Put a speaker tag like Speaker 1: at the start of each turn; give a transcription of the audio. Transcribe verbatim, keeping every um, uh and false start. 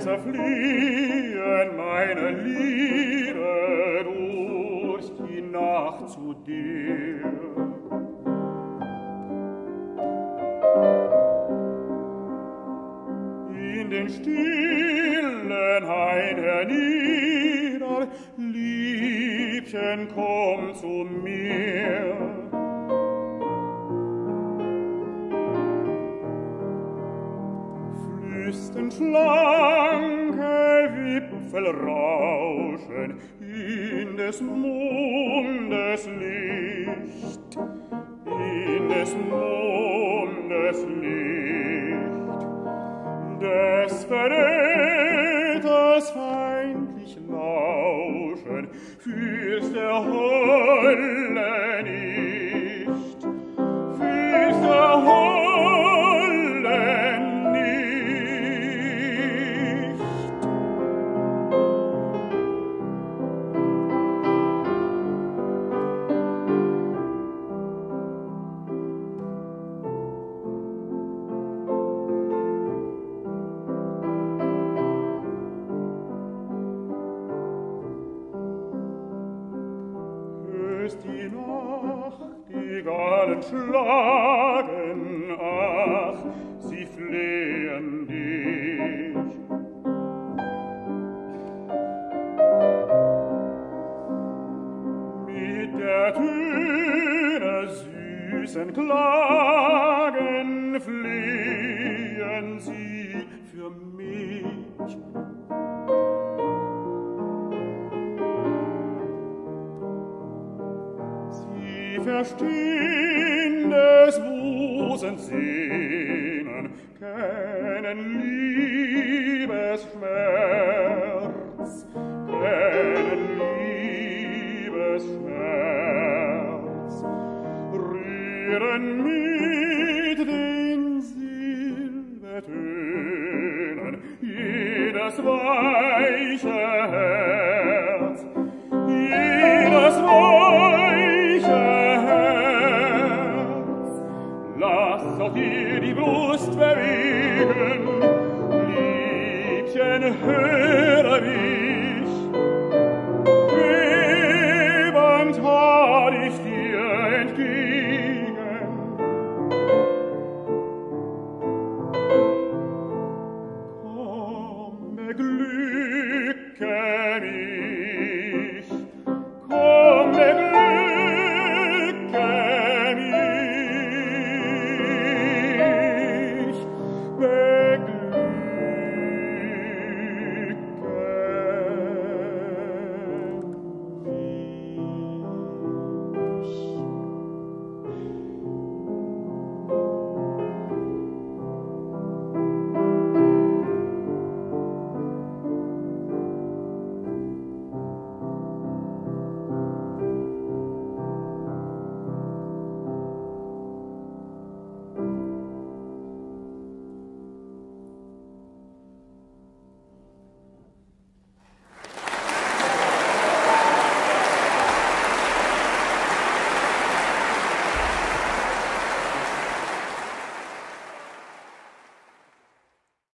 Speaker 1: zerfliehen meine Lieder durch die Nacht zu dir. In den stillen Hain hernieder, Liebchen, komm zu mir. Flüstern schlanke Wipfel rauschen in des Mondes Licht, in des Mondes Licht, des Verräters feindlich lauschen fürs der Hölle nicht, fürs der Hölle nicht. Hörst die Nachtigallen schlagen, ach, sie flehen dich. Mit der Töne süßen Klagen flehen sie für mich. Sie verstehen des Busens Sehnen, kennen Liebesschmerz, kennen Liebesschmerz, rühren mit den Silbertönen jedes weiche Herz, jedes weiche Herz. Lass auch dir die Brust bewegen, Liebchen, höre wie